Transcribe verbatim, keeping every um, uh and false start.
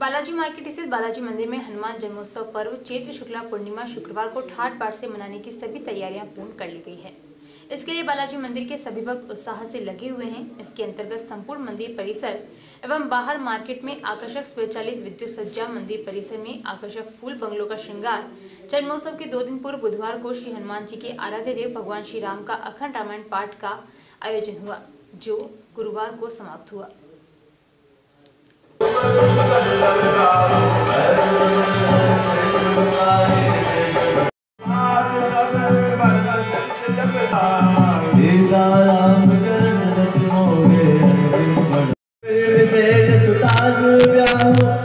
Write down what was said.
Balaji market स्थित बालाजी मंदिर में हनुमान जन्मोत्सव पर्व चैत्र शुक्ला पूर्णिमा शुक्रवार को ठाट बाट से मनाने की सभी तैयारियां पूर्ण कर ली गई है। इसके लिए बालाजी मंदिर के सभी भक्त उत्साह से लगे हुए हैं। इसके अंतर्गत संपूर्ण मंदिर परिसर एवं बाहर मार्केट में आकर्षक स्वचालित विद्युत सज्जा, मंदिर परिसर में आकर्षक फूल बंगलों का श्रृंगार। जन्मोत्सव के दो दिन पूर्व बुधवार को श्री हनुमान जी के आराध्य देव भगवान श्री राम का अखंड रामायण पाठ का आयोजन हुआ, जो गुरुवार को समाप्त हुआ। राम